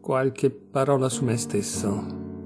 qualche parola su me stesso.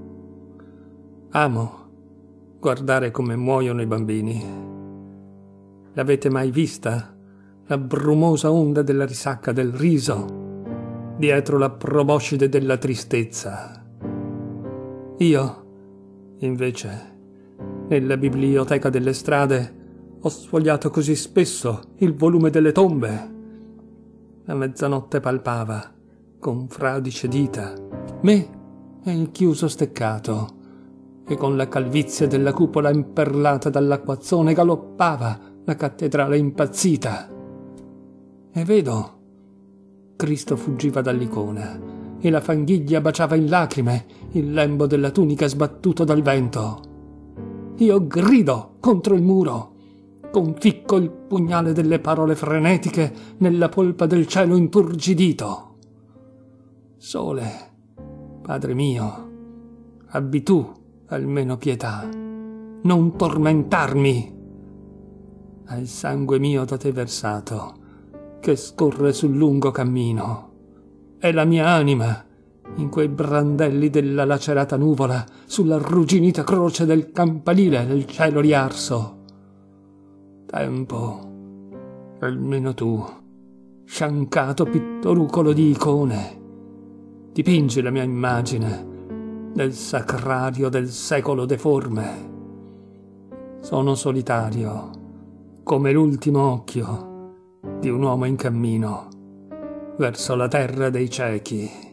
Amo guardare come muoiono i bambini. L'avete mai vista? La brumosa onda della risacca del riso dietro la proboscide della tristezza. Io, invece, nella biblioteca delle strade ho sfogliato così spesso il volume delle tombe. La mezzanotte palpava con fradicie dita me e il chiuso steccato, e con la calvizie della cupola imperlata dall'acquazzone galoppava la cattedrale impazzita. E vedo, Cristo fuggiva dall'icona e la fanghiglia baciava in lacrime il lembo della tunica sbattuto dal vento. Io grido contro il muro, conficco il pugnale delle parole frenetiche nella polpa del cielo inturgidito. Sole, Padre mio, abbi tu almeno pietà, non tormentarmi. Al sangue mio da te versato, che scorre sul lungo cammino, è la mia anima in quei brandelli della lacerata nuvola, sulla arrugginita croce del campanile del cielo riarso. Tempo, almeno tu, sciancato pittorucolo di icone, dipingi la mia immagine nel sacrario del secolo deforme. Sono solitario, come l'ultimo occhio di un uomo in cammino verso la terra dei ciechi.